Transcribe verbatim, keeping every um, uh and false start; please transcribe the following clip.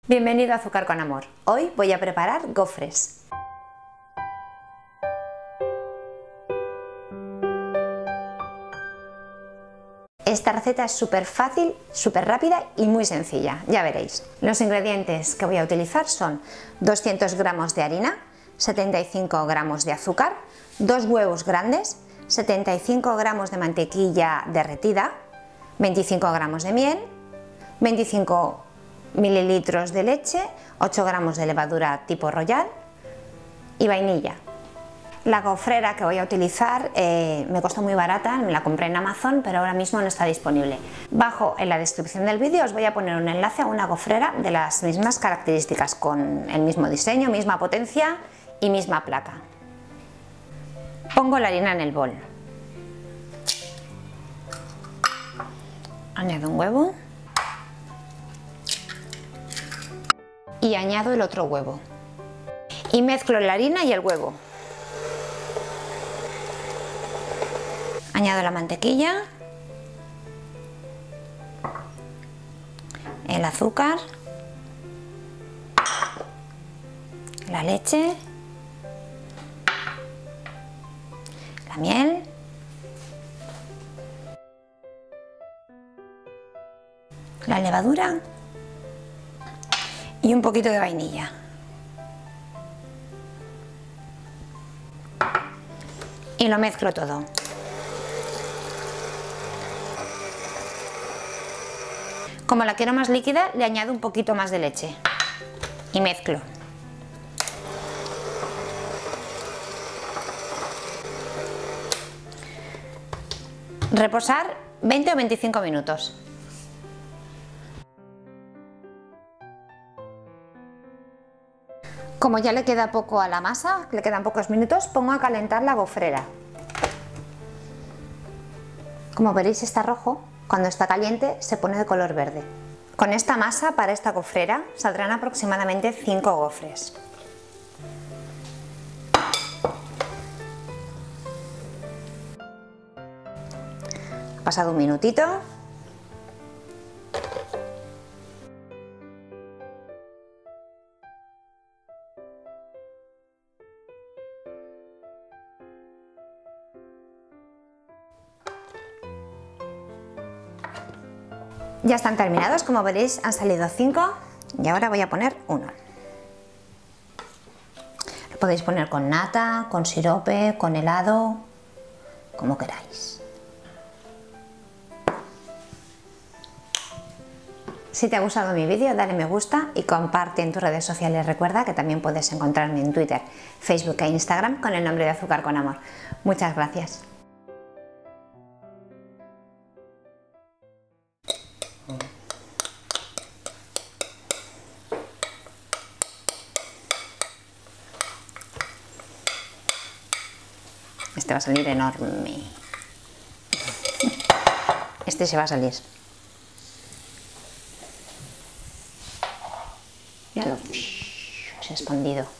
Bienvenido a Azúcar con Amor. Hoy voy a preparar gofres. Esta receta es súper fácil, súper rápida y muy sencilla, ya veréis. Los ingredientes que voy a utilizar son doscientos gramos de harina, setenta y cinco gramos de azúcar, dos huevos grandes, setenta y cinco gramos de mantequilla derretida, veinticinco gramos de miel, veinticinco mililitros de leche, ocho gramos de levadura tipo royal y vainilla. La gofrera que voy a utilizar eh, me costó muy barata, me la compré en Amazon, pero ahora mismo no está disponible. Bajo en la descripción del vídeo os voy a poner un enlace a una gofrera de las mismas características, con el mismo diseño, misma potencia y misma placa. Pongo la harina en el bol. Añado un huevo. Y añado el otro huevo. Y mezclo la harina y el huevo. Añado la mantequilla, el azúcar, la leche, la miel, la levadura y un poquito de vainilla. Y lo mezclo todo. Como la quiero más líquida, le añado un poquito más de leche y mezclo. Reposar veinte o veinticinco minutos. Como ya le queda poco a la masa, le quedan pocos minutos, pongo a calentar la gofrera. Como veréis, está rojo. Cuando está caliente se pone de color verde. Con esta masa para esta gofrera saldrán aproximadamente cinco gofres. Ha pasado un minutito. Ya están terminados, como veréis han salido cinco y ahora voy a poner uno. Lo podéis poner con nata, con sirope, con helado, como queráis. Si te ha gustado mi vídeo, dale me gusta y comparte en tus redes sociales. Recuerda que también puedes encontrarme en Twitter, Facebook e Instagram con el nombre de Azúcar con Amor. Muchas gracias. Este va a salir enorme. Este se va a salir. Míralo. Se ha expandido.